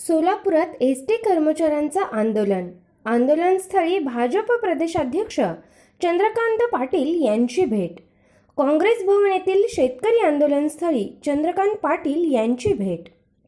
सोलापुरात एसटी कर्मचाऱ्यांचं आंदोलनस्थळी भाजप प्रदेशाध्यक्ष चंद्रकांत पाटील यांची भेट। काँग्रेस भवन येथील शेतकरी आंदोलनस्थळी चंद्रकांत पाटील यांची भेट।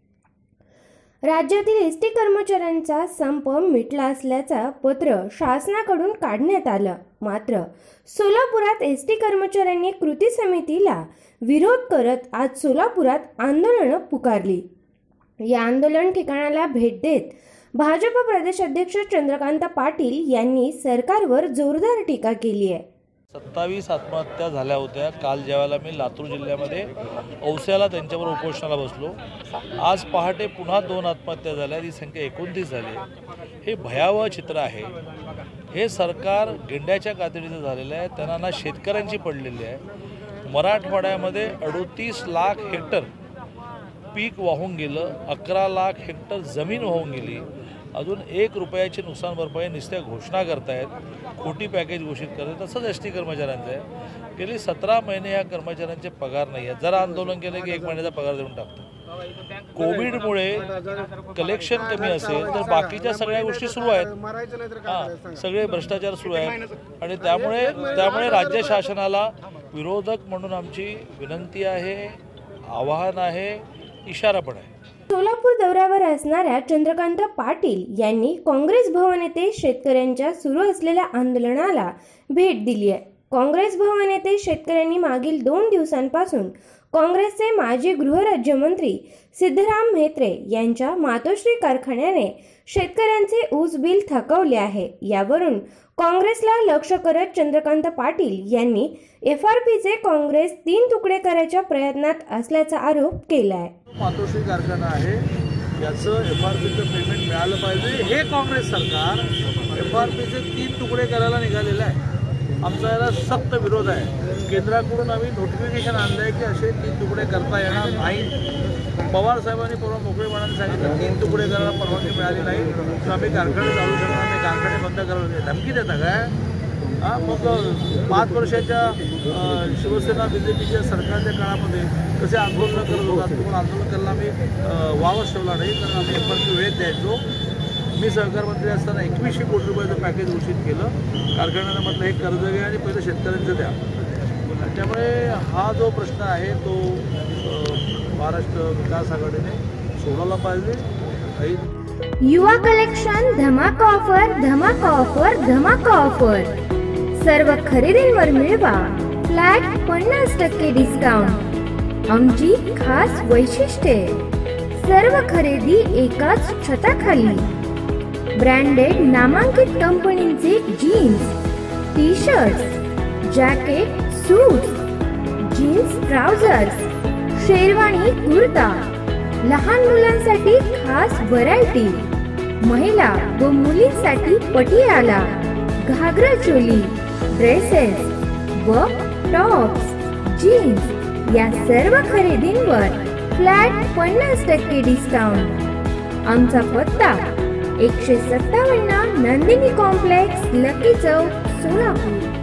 राज्यातील एसटी कर्मचाऱ्यांचा संप मिटला असल्याचा पत्र शासनाकडून काढण्यात आलं, मात्र सोलापुरात एसटी कर्मचाऱ्यांनी कृती समितीला विरोध करत आज सोलापुरात आंदोलन पुकारली। या आंदोलन ठिकाणाला भेट देत भाजप प्रदेशाध्यक्ष चंद्रकांत पाटील यांनी सरकारवर जोरदार टीका केली आहे। 27 आत्महत्या झाल्या होत्या। काल ज्यावेळेला मी लातूर जिल्ह्यामध्ये औस्याला त्यांच्यावर उपोषणाला बसलो, आज पहाटे पुन्हा 2 आत्महत्या झाल्या, ही संख्या 29 झाली। हे भयावह चित्र आहे। हे सरकार गेंड्याच्या कातडीचं झालेलं आहे। त्यांना ना शेतकऱ्यांची पडलेली आहे। मराठवाड्यामध्ये 38 लाख हेक्टर पीक वाहून गेलं, 11 लाख हेक्टर जमीन वाहून गेली। अजून 1 रुपयाची नुकसान भरपाई नुसत्या घोषणा करतायत, खोटी पॅकेज घोषित करतात। तसंच एसटी कर्मचाऱ्यांचं आहे। गेली 17 महिने या कर्मचाऱ्यांचे पगार नाही आहेत। जरा आंदोलन केलं की 1 महिन्याचा पगार देऊन टाकतात। कोविडमुळे कलेक्शन कमी असेल तर बाकीच्या सगळ्या गोष्टी सुरू आहेत। सगळे भ्रष्टाचार सुरू आहेत आणि त्यामुळे राज्य शासनाला विरोधक म्हणून आमची विनंती आहे, आवाहन आहे, इशारा पण आहे। सोलापूर दौऱ्यावर असणाऱ्या चंद्रकांत पाटील यांनी काँग्रेस भवन येथे शेतकऱ्यांच्या सुरू असलेल्या आंदोलनाला भेट दिली आहे। काँग्रेस भवन येथे शेतकऱ्यांनी मागील 2 दिवसांपासून काँग्रेसचे माजी गृहराज्यमंत्री सिद्धराम म्हेत्रे यांच्या मातोश्री कारखान्याने शेतकऱ्यांचे ऊस बिल थकवले आहे। यावरून काँग्रेसला लक्ष करत चंद्रकांत पाटील यांनी एफआरपीचे काँग्रेस 3 तुकडे करायच्या प्रयत्नात असल्याचा आरोप केला आहे। मातोश्री कारखाना आहे, याचं एफआरपीचं पेमेंट मिळालं पाहिजे। हे काँग्रेस सरकार एफआरपीचे 3 तुकडे करायला निघालेलं आहे। आमचा याला सक्त विरोध आहे। केंद्राकडून आम्ही नोटिफिकेशन आणलं आहे की असे 3 तुकडे करता येणार नाही। पवार साहेबांनी परवा मोकळेपणाने सांगितलं 3 तुकडे करायला परवानगी मिळाली नाही तर आम्ही कारखाने चालू शकणार नाही, कारखाने बंद करायला धमकी देता काय? मग 5 वर्षाच्या शिवसेना बीजेपीच्या सरकारच्या काळामध्ये कसे आंदोलन करत होतात, तुम्हाला आंदोलन करायला आम्ही वावच ठेवला नाही, कारण आम्ही एफआरपी वेळेत द्यायचो। मी सहकार मंत्री असताना 2100 कोटी रुपयाचं पॅकेज घोषित केलं। कारखान्यानं म्हटलं हे कर्ज घ्या आणि पहिलं शेतकऱ्यांचं द्या। त्यामुळे हा जो प्रश्न आहे तो महाराष्ट्र विकास आघाडीने सोडवला पाहिजे। युवा कलेक्शन धमाका ऑफर, धमाका ऑफर, धमाका ऑफर। सर्व खरेदींवर मिळवा फ्लॅट 50% डिस्काउंट। आमची खास वैशिष्ट्ये, सर्व खरेदी एकाच छताखाली। ब्रँडेड नामांकित कंपनीचे jeans, T shirts, jacket, suits, jeans trousers, sherwani, kurta, लहान मुलांसाठी खास व्हरायटी, महिला व मुलींसाठी पटियाला, घागरा चोली, ड्रेसेस व टॉप्स, जीन्स या सर्व खरेदींवर फ्लॅट 50% डिस्काउंट। आमचा पत्ता 157 नंदिनी कॉम्प्लेक्स, लकी चौक, सोलापूर।